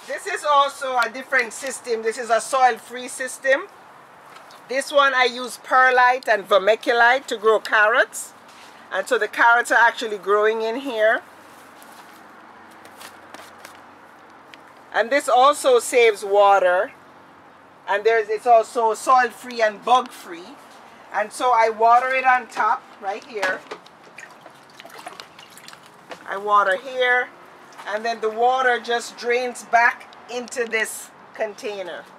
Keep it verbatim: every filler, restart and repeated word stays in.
This is also a different system. This is a soil-free system. This one I use Perlite and Vermiculite to grow carrots. And so the carrots are actually growing in here. And this also saves water. And there's it's also soil-free and bug-free. And so I water it on top, right here. I water here, and then the water just drains back into this container.